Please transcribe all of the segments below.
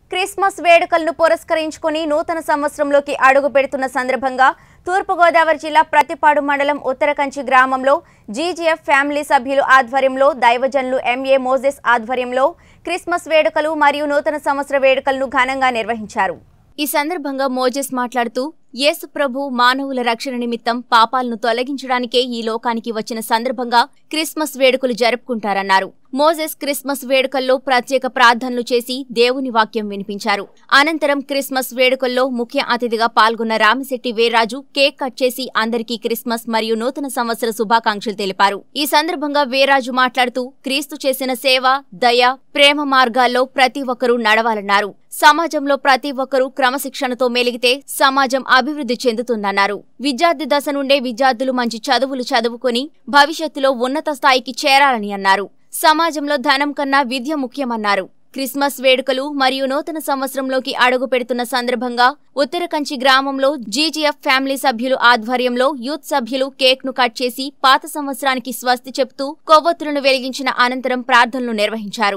Christmas వేడుకలను పురస్కరించుకొని నూతన సంవత్సరంలోకి అడుగు పెడుతున్న సందర్భంగా తూర్పుగోదావరి జిల్లా ప్రతిపాడు మండలం ఉత్తరకంచి గ్రామంలో జీజీఎఫ్ ఫ్యామిలీ సభ్యులు ఆధ్వర్యంలో దైవజనులు ఎంఏ మోజెస్ ఆధ్వర్యంలో క్రిస్మస్ వేడుకలు మరియు నూతన సంవత్సర వేడుకలను ఘనంగా నిర్వహించారు। ఈ సందర్భంగా మోజెస్ మాట్లాడుతూ యేసు ప్రభు మానవుల రక్షణ నిమిత్తం పాపాలను తొలగించడానికే ఈ లోకానికి వచ్చిన సందర్భంగా క్రిస్మస్ వేడుకలు జరుపుకుంటారన్నారు। మోజెస్ క్రిస్మస్ వేడుకల్లో ప్రత్యేక ప్రార్థనలు చేసి దేవుని వాక్యం వినిపించారు। అనంతరం క్రిస్మస్ వేడుకల్లో ముఖ్య అతిథిగా పాల్గొన్న రామిశెట్టి వీర్రాజు కేక్ కట్ చేసి అందరికీ క్రిస్మస్ మరియు నూతన సంవత్సర శుభాకాంక్షలు తెలిపారు। ఈ సందర్భంగా వీర్రాజు మాట్లాడుతూ క్రీస్తు చేసిన సేవ, దయ, ప్రేమ మార్గాల్లో ప్రతి ఒక్కరూ నడవాలన్నారు। సమాజంలో ప్రతి ఒక్కరూ క్రమశిక్షణతో మెలిగితే సమాజం అభివృద్ధి చెందుతుందన్నారు। విద్యార్థి దశ నుండే విద్యార్థులు మంచి చదువులు చదువుకొని భవిష్యత్తులో ఉన్నత స్థాయికి చేరాలని అన్నారు। సమాజంలో ధనం కన్నా విద్య ముఖ్యమన్నారు। క్రిస్మస్ వేడుకలు మరియు నూతన సంవత్సరంలోకి అడుగు పెడుతున్న సందర్భంగా ఉత్తరకంచి గ్రామంలో జీజీఎఫ్ ఫ్యామిలీ సభ్యులు ఆధ్వర్యంలో యూత్ సభ్యులు కేక్ ను కట్ చేసి పాత సంవత్సరానికి స్వస్తి చెప్తూ కొవ్వొత్తులను వెలిగించిన అనంతరం ప్రార్థనలు నిర్వహించారు।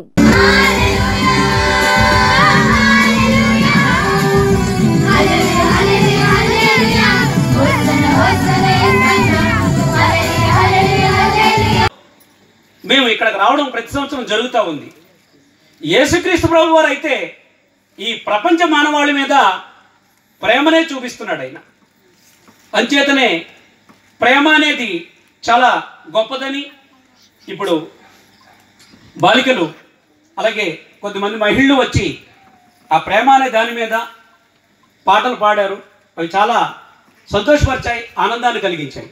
మేము ఇక్కడికి రావడం ప్రతి సంవత్సరం జరుగుతూ ఉంది। యేసుక్రీస్తు ప్రభు వారు అయితే ఈ ప్రపంచ మానవాళి మీద ప్రేమనే చూపిస్తున్నాడు ఆయన। అంచేతనే ప్రేమ అనేది చాలా గొప్పదని ఇప్పుడు బాలికలు అలాగే కొద్దిమంది మహిళలు వచ్చి ఆ ప్రేమ అనే దాని మీద పాటలు పాడారు। అవి చాలా సంతోషపరిచాయి, ఆనందాన్ని కలిగించాయి।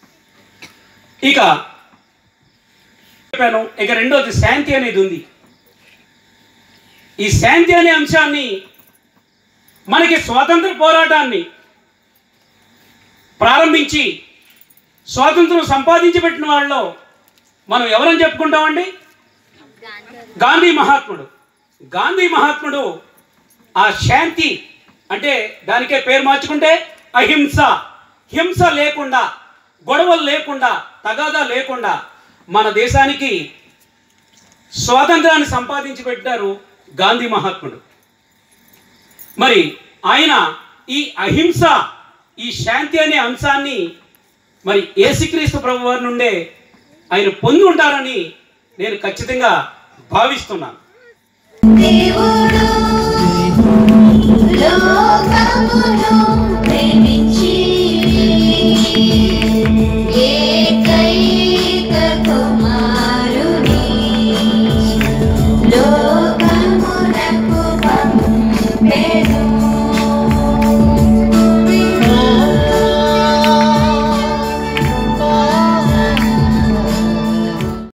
ఇక రెండోది శాంతి అనేది ఉంది। ఈ శాంతి అనే అంశాన్ని మనకి స్వాతంత్ర పోరాటాన్ని ప్రారంభించి స్వాతంత్రం సంపాదించి పెట్టిన వాళ్ళలో మనం ఎవరని చెప్పుకుంటామండి? గాంధీ మహాత్ముడు। గాంధీ మహాత్ముడు ఆ శాంతి అంటే దానికే పేరు మార్చుకుంటే అహింస, హింస లేకుండా, గొడవలు లేకుండా, తగాదా లేకుండా మన దేశానికి స్వాతంత్రాన్ని సంపాదించి పెట్టారు గాంధీ మహాత్ముడు। మరి ఆయన ఈ అహింస, ఈ శాంతి అనే అంశాన్ని మరి యేసుక్రీస్తు ప్రభు వారి నుండే ఆయన పొంది ఉంటారని నేను ఖచ్చితంగా భావిస్తున్నాను।